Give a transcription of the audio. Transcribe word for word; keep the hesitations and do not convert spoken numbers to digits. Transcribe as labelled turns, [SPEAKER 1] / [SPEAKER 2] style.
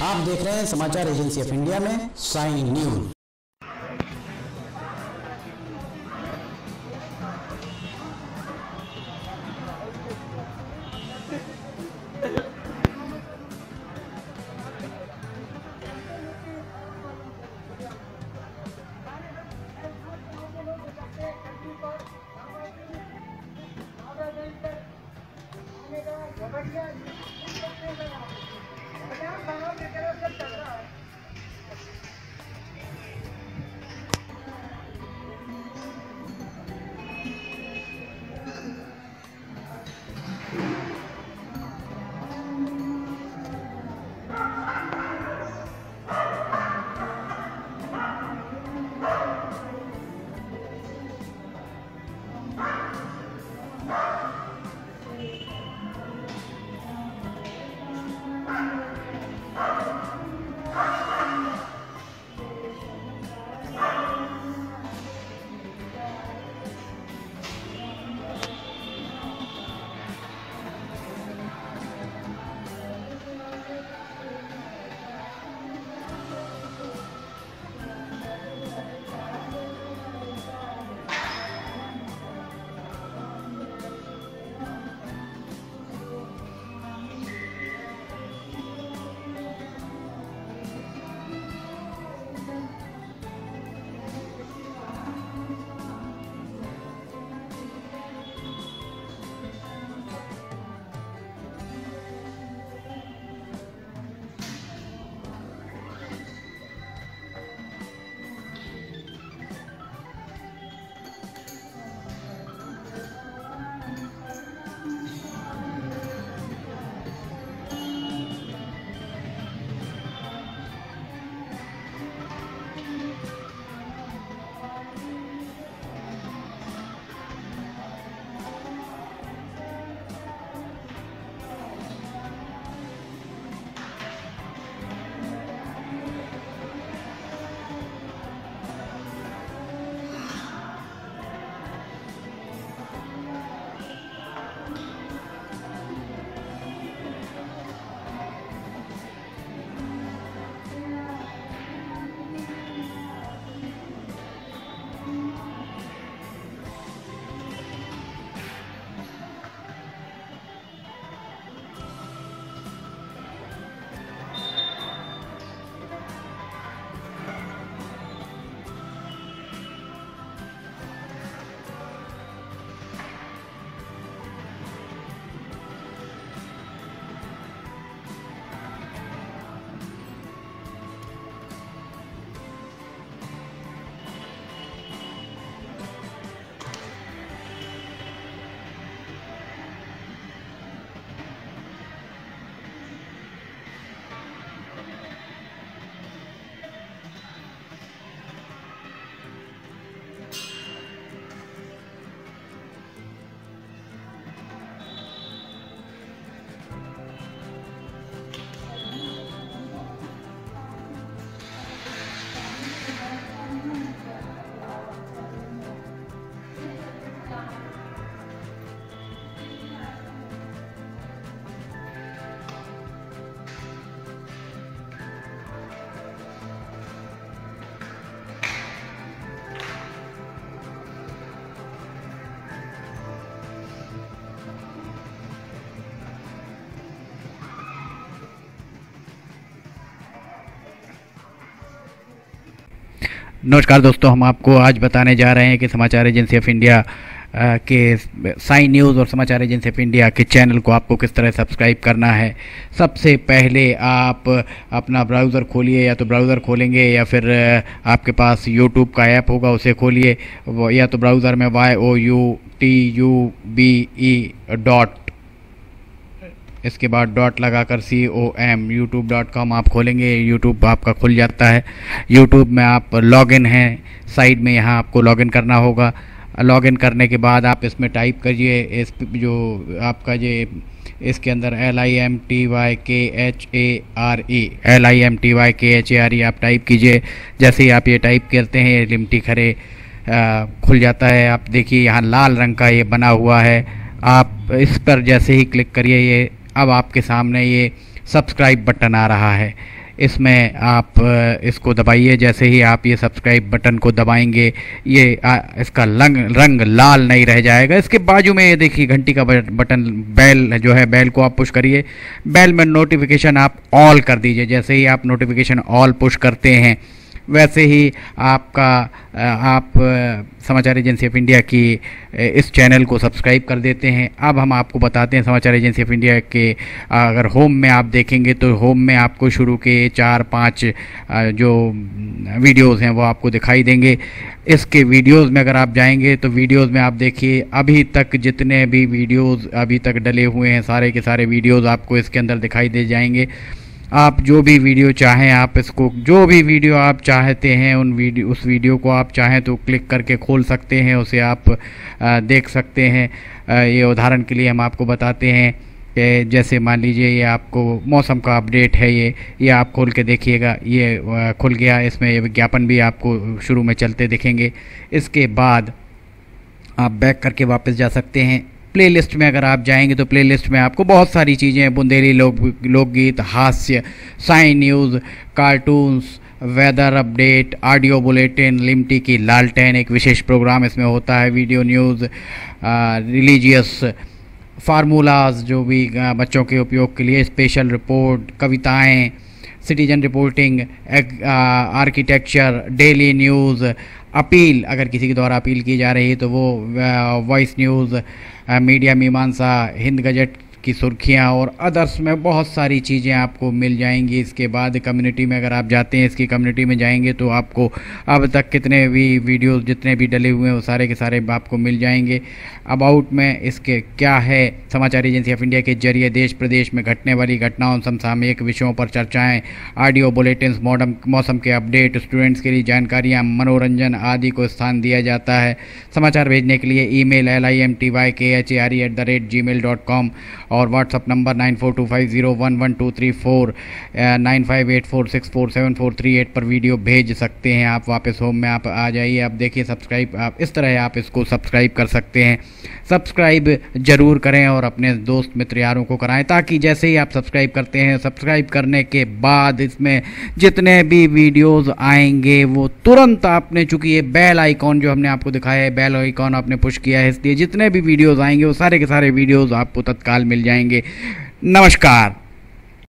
[SPEAKER 1] आप देख रहे हैं समाचार एजेंसी ऑफ इंडिया में साइन न्यूज।
[SPEAKER 2] नमस्कार दोस्तों, हम आपको आज बताने जा रहे हैं कि समाचार एजेंसी ऑफ इंडिया के साइन न्यूज़ और समाचार एजेंसी ऑफ इंडिया के चैनल को आपको किस तरह सब्सक्राइब करना है। सबसे पहले आप अपना ब्राउज़र खोलिए, या तो ब्राउज़र खोलेंगे या फिर आपके पास यूट्यूब का ऐप होगा उसे खोलिए, या तो ब्राउज़र में Y O U T U B E dot, इसके बाद डॉट लगाकर C O M YouTube dot com आप खोलेंगे। यूट्यूब आपका खुल जाता है। यूट्यूब में आप लॉगिन हैं, साइड में यहाँ आपको लॉगिन करना होगा। लॉगिन करने के बाद आप इसमें टाइप करिए, इस जो आपका ये इसके अंदर L I M T Y K H A R E L I M T Y K H A R E आप टाइप कीजिए। जैसे ही आप ये टाइप करते हैं, लिमटी खरे आ, खुल जाता है। आप देखिए यहाँ लाल रंग का ये बना हुआ है, आप इस पर जैसे ही क्लिक करिए, ये अब आपके सामने ये सब्सक्राइब बटन आ रहा है। इसमें आप अ, इसको दबाइए। जैसे ही आप ये सब्सक्राइब बटन को दबाएंगे ये आ, इसका रंग रंग लाल नहीं रह जाएगा। इसके बाजू में ये देखिए घंटी का बटन, बेल जो है, बेल को आप पुश करिए। बेल में नोटिफिकेशन आप ऑल कर दीजिए। जैसे ही आप नोटिफिकेशन ऑल पुश करते हैं वैसे ही आपका आप समाचार एजेंसी ऑफ इंडिया की इस चैनल को सब्सक्राइब कर देते हैं। अब हम आपको बताते हैं समाचार एजेंसी ऑफ इंडिया के अगर होम में आप देखेंगे तो होम में आपको शुरू के चार पाँच जो वीडियोस हैं वो आपको दिखाई देंगे। इसके वीडियोस में अगर आप जाएंगे तो वीडियोस में आप देखिए अभी तक जितने भी वीडियोस अभी तक डले हुए हैं सारे के सारे वीडियोस आपको इसके अंदर दिखाई दे जाएंगे। आप जो भी वीडियो चाहें आप इसको, जो भी वीडियो आप चाहते हैं उन वीडियो उस वीडियो को आप चाहें तो क्लिक करके खोल सकते हैं, उसे आप आ, देख सकते हैं। आ, ये उदाहरण के लिए हम आपको बताते हैं कि जैसे मान लीजिए ये आपको मौसम का अपडेट है, ये ये आप खोल के देखिएगा, ये आ, खुल गया। इसमें ये विज्ञापन भी आपको शुरू में चलते दिखेंगे। इसके बाद आप बैक करके वापस जा सकते हैं। प्लेलिस्ट में अगर आप जाएंगे तो प्लेलिस्ट में आपको बहुत सारी चीज़ें हैं, बुंदेली लोक लोकगीत, हास्य, science news, cartoons, weather update, audio bulletin, Limty की लालटेन एक विशेष प्रोग्राम इसमें होता है, वीडियो न्यूज़, रिलीजियस फार्मूलाज जो भी आ, बच्चों के उपयोग के लिए, स्पेशल रिपोर्ट, कविताएं, citizen reporting, architecture, daily news, appeal अगर किसी के द्वारा अपील की जा रही है तो वो, वॉइस न्यूज़, मीडिया मीमांसा, हिंद गजट की सुर्खियां और अदर्स में बहुत सारी चीज़ें आपको मिल जाएंगी। इसके बाद कम्युनिटी में अगर आप जाते हैं, इसकी कम्युनिटी में जाएंगे तो आपको अब तक कितने भी वीडियोस जितने भी डले हुए हैं वो सारे के सारे आपको मिल जाएंगे। अबाउट में इसके क्या है, समाचार एजेंसी ऑफ इंडिया के जरिए देश प्रदेश में घटने वाली घटनाओं, समसामयिक विषयों पर चर्चाएँ, ऑडियो बुलेटिन्स, मॉडर्न मौसम के अपडेट, स्टूडेंट्स के लिए जानकारियाँ, मनोरंजन आदि को स्थान दिया जाता है। समाचार भेजने के लिए email L I M T Y K H A R E at the rate gmail dot com और WhatsApp number nine four two five zero one one two three four nine five eight four six four seven four three eight पर video भेज सकते हैं। आप वापस home में आप आ जाइए। आप देखिए सब्सक्राइब, आप इस तरह आप इसको सब्सक्राइब कर सकते हैं। सब्सक्राइब ज़रूर करें और अपने दोस्त मित्र यारों को कराएं, ताकि जैसे ही आप सब्सक्राइब करते हैं, सब्सक्राइब करने के बाद इसमें जितने भी वीडियोज़ आएंगे वो तुरंत आपने, चूँकि ये बेल आइकॉन जो हमने आपको दिखाया है, बेल आइकॉन आपने पुश किया है, इसलिए जितने भी वीडियोज़ आएंगे वो सारे के सारे वीडियोज़ आपको तत्काल मिल जाएंगे। नमस्कार।